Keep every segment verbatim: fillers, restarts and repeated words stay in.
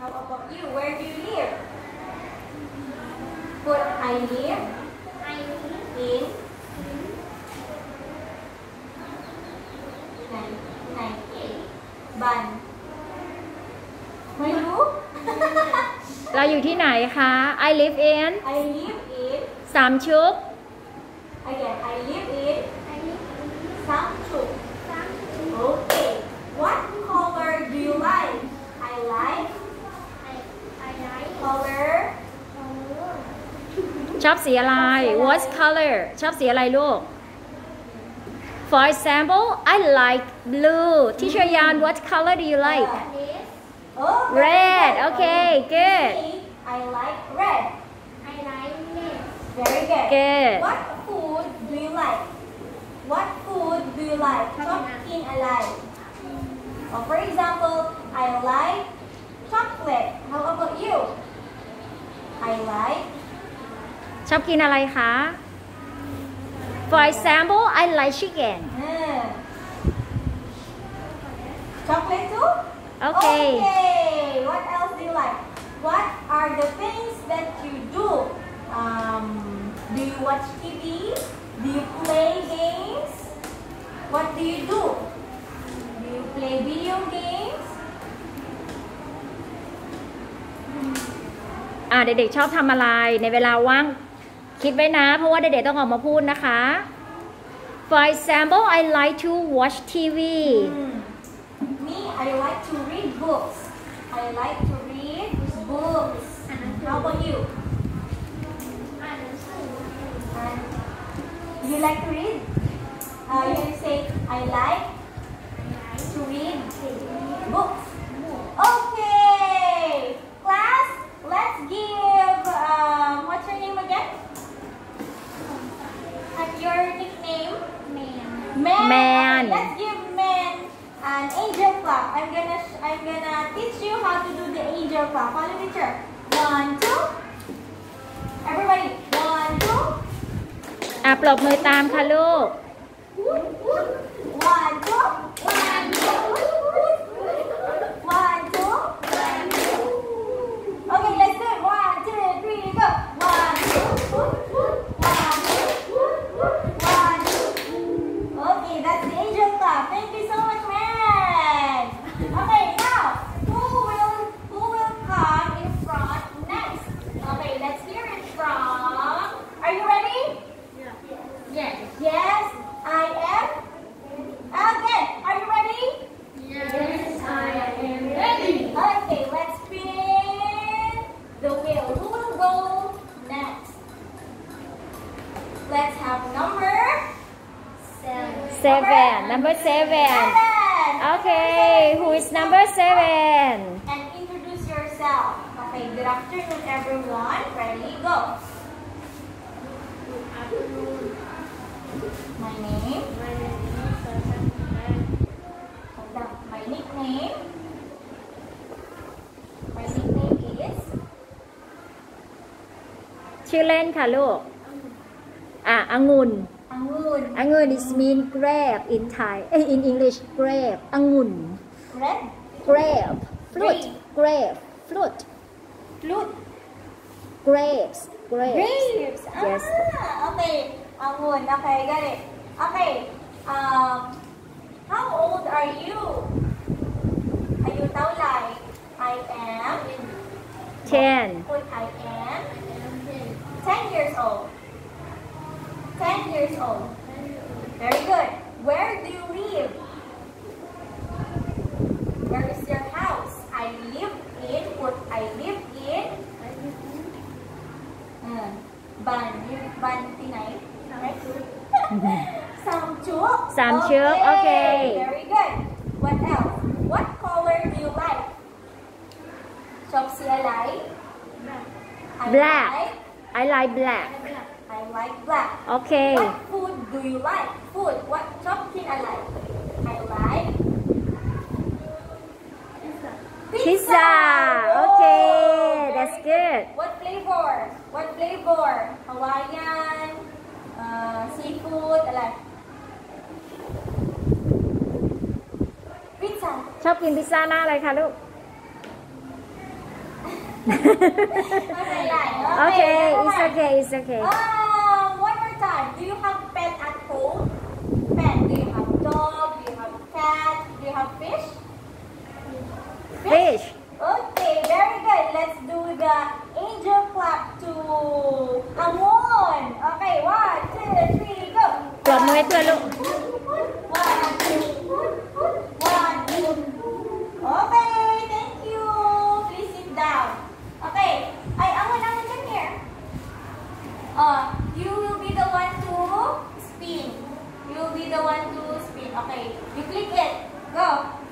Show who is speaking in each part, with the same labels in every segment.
Speaker 1: How about you? Where do you live? Put I live. I live in.ไหนไหนบันไม่รู้
Speaker 2: เราอยู่ที่ไหนคะ I live in
Speaker 1: I live in
Speaker 2: สามชุก
Speaker 1: Again I live in สามชุก Okay What color do you like I like I like color
Speaker 2: ชอบสีอะไร What color ชอบสีอะไรลูก For example I like blue Teacher Yan What color do you like
Speaker 1: Oh,
Speaker 2: Red Okay good
Speaker 1: I like red I like red Very good
Speaker 2: Good
Speaker 1: What food do you like What food do you like ชอบกินอะไร or For example I like chocolate How about you I like
Speaker 2: ชอบกินอะไรคะ For example I like chicken
Speaker 1: Chocolate too
Speaker 2: Okay
Speaker 1: Okay What else do you like What are the things that you do um, Do you watch T V Do you play games What do you do Do you play video games
Speaker 2: อ่าเด็กๆชอบทำอะไรในเวลาว่างคิดไว้นะเพราะว่าเด็กๆต้องออกมาพูดนะคะ For example I like to watch ที วี
Speaker 1: mm. Me I like to read books I like to read books How about you And you like to read uh, You can say I like to read books Okay Class Let's give um, What's your name again And your nickname Man Man okay, Let's give Man an angel clap I'm gonna I'm gonna teach you how to do the angel clap Follow teacher One two Everybody One two
Speaker 2: อ่ะปรบมือตามค่ะลูก
Speaker 1: One two One two One two Okay let's do it One two three go One two One two One two Okay that's the angel clap Thank you so much man Okay now who will who will come in front next Okay let's hear it from Are you ready? Yes. Yes, I am. Again, are you ready? Yes, I am ready. Okay, let's spin the wheel. Who will go next? Let's have number seven.
Speaker 2: Seven number seven
Speaker 1: Seven.
Speaker 2: Okay who is number seven
Speaker 1: And introduce yourself. Okay, good afternoon everyone. Ready, go. Good afternoon. My name. My name is Hold on. My nickname. My nickname is
Speaker 2: ชื่อเล่นค่ะลูกอ่ะองุ่น
Speaker 1: Angun.
Speaker 2: องุ่น is mean grape in Thai in English grape องุ่น
Speaker 1: Red.
Speaker 2: grape fruit grape fruit
Speaker 1: Flute.
Speaker 2: grapes grapes
Speaker 1: Grapes.
Speaker 2: Yes.
Speaker 1: Ah, okay. Angun. Okay, got it. Okay. Um, how old are you? Are you like I am?
Speaker 2: ten
Speaker 1: Put I am. Ten years old. Ten years old. Very good. Where do you live? Where is your house? I live in. Put I live in. Uh, Ban. You ban ที่ไหน Samchuk.
Speaker 2: Samchuk, okay.
Speaker 1: Very good. What else? What color do you like? ชอบสีอะไร
Speaker 2: Black. I like black.
Speaker 1: I like black.
Speaker 2: Okay.
Speaker 1: What food do you like? Food. What ชอบกินอะไร I like pizza.
Speaker 2: Pizza. Okay, that's good.
Speaker 1: What flavor? What flavor? Hawaiian, uh, seafood, อะไร Pizza.
Speaker 2: ชอบกินพิซซ่าหน้าอะไรคะลูก Okay, it's okay, it's okay.
Speaker 1: Um, one more time. Do you have pet at home? Pet. Do you have dog? Do you have cat? Do you have fish?
Speaker 2: Fish.
Speaker 1: Okay, very good. Let's do the angel clap to Amon. Okay, one, two, three, go.
Speaker 2: ปรบมือให้เพื่อนลูก
Speaker 1: One, two, one, two. Okay, thank you. Please sit down. Okay, I Amon, Amon, come here. Uh, you will be the one to spin. You will be the one to spin. Okay, you click it. Go.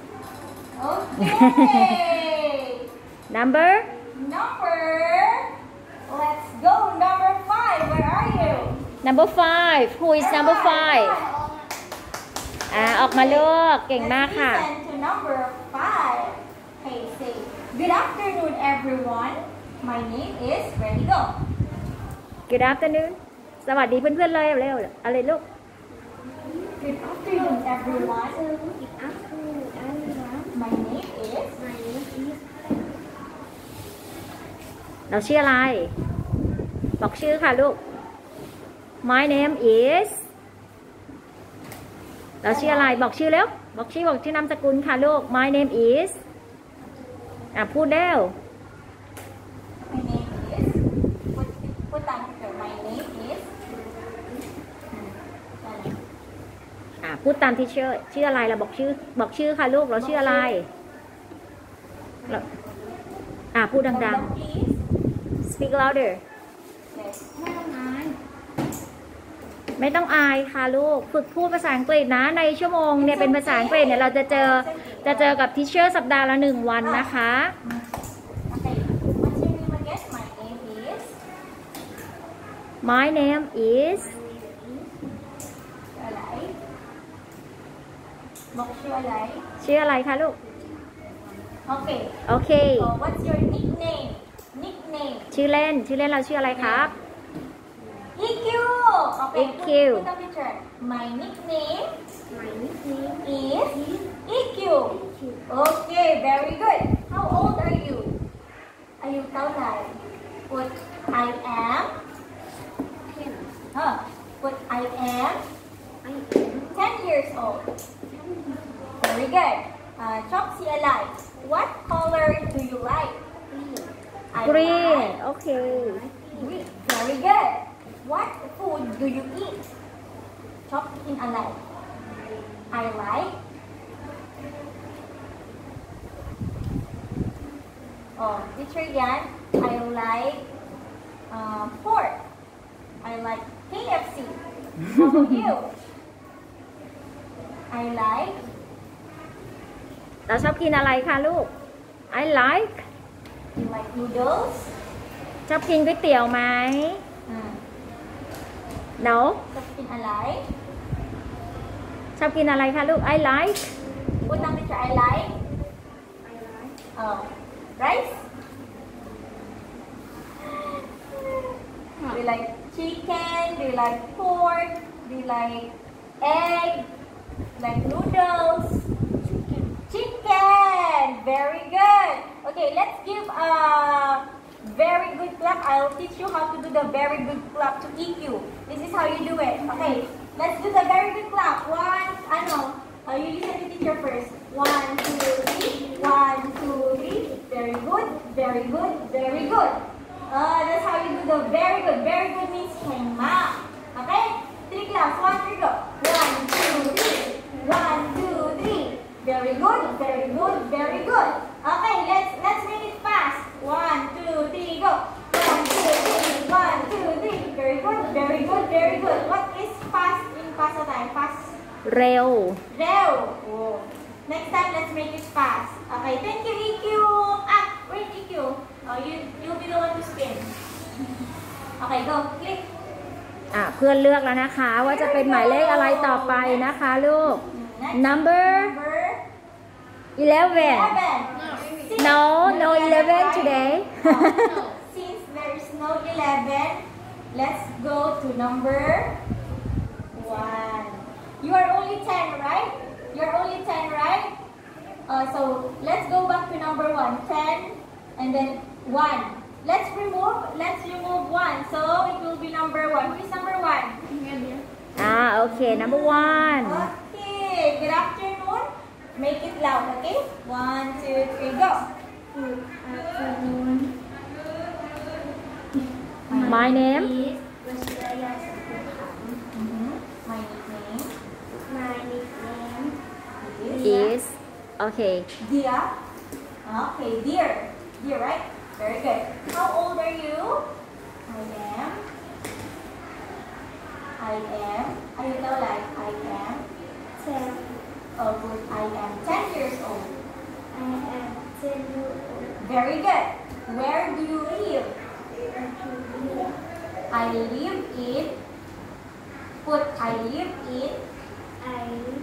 Speaker 1: Okay.
Speaker 2: Number
Speaker 1: Number. Let's go. Number five. Where are you?
Speaker 2: number five who is number five อ่าออกมาลูกเก่งมากค่ะ
Speaker 1: Let's listen to number five. Okay, say good afternoon, everyone. My name is. Ready, go.
Speaker 2: Good afternoon สวัสดีเพื่อนๆเลยเร็วๆอะไรลูก
Speaker 1: Good afternoon, everyone.
Speaker 3: Good afternoon, everyone.
Speaker 1: My name is.
Speaker 3: My name is
Speaker 2: เราชื่ออะไร บอกชื่อค่ะลูก My name is เราชื่ออะไรบอกชื่อแล้วบอกชื่อบอกชื่อนามสกุลค่ะลูก My name is อ่ะพูดแล้ว
Speaker 1: My name is. Put put down here. My name is.
Speaker 2: อ่ะพูดตามที่ชื่อชื่ออะไรเราบอกชื่อบอกชื่อค่ะลูกเราชื่ออะไรเราอ่ะพูดดัง
Speaker 1: Please.
Speaker 2: ๆ speak louder
Speaker 1: Yes.
Speaker 3: ไม่ต้องอาย
Speaker 2: ไม่ต้องอายค่ะลูกฝึกพูดภาษาอังกฤษนะในชั่วโมงเนี่ยเป็นภาษาอังกฤษเนี่ยเราจะเจอจะเจอกับทิเชอร์สัปดาห์ละหนึ่งวันนะคะ
Speaker 1: Okay. What's your name again? My name is.
Speaker 2: My name is
Speaker 1: อะไรบอกชื่ออะไร
Speaker 2: ชื่ออะไรคะลูก
Speaker 1: Okay.
Speaker 2: โอเค
Speaker 1: So what's your nickname? Nickname.
Speaker 2: ชื่อเล่นชื่อเล่นเราชื่ออะไรครับ
Speaker 1: E Q. Okay.
Speaker 2: E Q.
Speaker 1: Put, put on picture. My nickname
Speaker 3: My nickname
Speaker 1: is
Speaker 3: is
Speaker 1: E Q. Okay. Very good. How old are you? อายุเท่าไหร่ Put I am.
Speaker 3: Ken.
Speaker 1: Huh. Put I am
Speaker 3: I am
Speaker 1: ten years old. Very good. Uh, ชอบสีอะไร What color do you like?
Speaker 3: green.
Speaker 1: I
Speaker 2: green
Speaker 1: like
Speaker 2: โอเค
Speaker 1: green. Very good. What food do you eat? ชอบกินอะไร I like. Oh, teacher Yan, I like uh, pork. I like K F C. How about you? I like.
Speaker 2: เราชอบกินอะไรคะลูก I like
Speaker 1: You like noodles?
Speaker 2: ชอบกินก๋วยเตี๋ยวไหม
Speaker 1: Hmm.
Speaker 2: no
Speaker 1: ชอบกินอะไร
Speaker 2: ชอบกินอะไรคะลูก I like
Speaker 1: Put down picture. I like.
Speaker 3: I like
Speaker 1: Oh, rice. Do you like chicken? Do you like pork? Do you like egg? Like noodles?
Speaker 3: chicken.
Speaker 1: Chicken. Very good. Okay, let's give a very good clap. I'll teach you how to do the very good clap to E Q. This is how you do it. Okay, let's do the very good clap. One, I know. Uh, you listen to teacher first. One, two, three. One, two, three. Very good. Very good. Very good. Uh, that's how you do the very good. Very good means hema. Okay? Three claps. One, three, go. One, two, three. One, two, three. Very good. Very good. Very good. Okay, let's let's make it fast. One, two, three, go. One, two, three. One, two, three. Very good. Very good. Very good. What is fast in pastime? Fast.
Speaker 2: เร็ว
Speaker 1: ร็ว Oh. Next time, let's make it fast. Okay, thank you, E Q. Ah, wait, E Q. Oh, you, you'll be the one to spin. Okay, go. Click.
Speaker 2: อ่ะเพื่อนเลือกแล้วนะคะ ว่าจะเป็นหมายเลขอะไรต่อไปนะคะลูก
Speaker 1: Next,
Speaker 2: Number
Speaker 1: number
Speaker 2: eleven
Speaker 1: eleven. Since
Speaker 2: no no
Speaker 1: there is
Speaker 2: eleven
Speaker 1: right-
Speaker 2: today
Speaker 1: Since there is no eleven, let's go to number one. You are only ten, right? You are only ten, right? Uh, so let's go back to number one. ten and then one. Let's remove, let's remove one. So it will be number one. Who is number one?
Speaker 2: อ่าโอเค number one
Speaker 1: Okay, good afternoon. Make it loud, okay? One, two, three, go.
Speaker 3: Good afternoon.
Speaker 2: my name
Speaker 3: Is Wasilaya Sapukham.
Speaker 1: Mm-hmm. My nickname
Speaker 3: My nickname
Speaker 2: is okay
Speaker 1: Dia. Okay, dear. Dear, right? Very good. How old are you? I am. I am. Are you know like I am?
Speaker 3: ten.
Speaker 1: Oh, good. I am ten years old.
Speaker 3: I am ten years old.
Speaker 1: Very good. Where do you live? I live in. Put I live in.
Speaker 3: I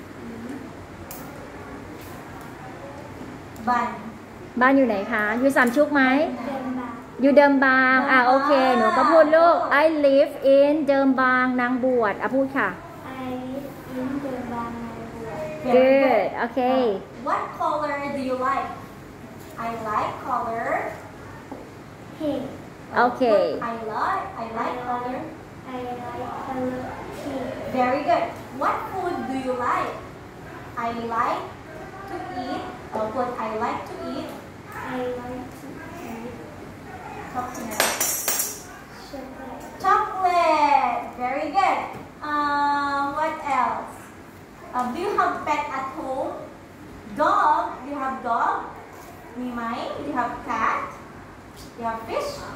Speaker 1: Ban.
Speaker 2: บ้านอยู่ไหนคะ อยู่สามชุกไหม
Speaker 3: Denmark.
Speaker 2: อยู่เดิมบาง อ่ะโอเค หนูก็พูดลูก I live in เดิมบางนางบวชอ่ะพูดค่ะ
Speaker 3: I live in Denmark.
Speaker 1: Very
Speaker 2: good โอเค
Speaker 1: What color do you like? I like color.
Speaker 3: Pink.
Speaker 2: Okay.
Speaker 1: Put I like. I like color.
Speaker 3: I like color pink.
Speaker 1: Very good. What food do you like? I like to eat. Or put I like to eat.
Speaker 3: I like to eat
Speaker 1: Chocolate.
Speaker 3: chocolate.
Speaker 1: Chocolate. Very good. Um, what else? Um, do you have pet at home? Dog. Do you have dog? Me, mine. Do you have cat? Do you have fish?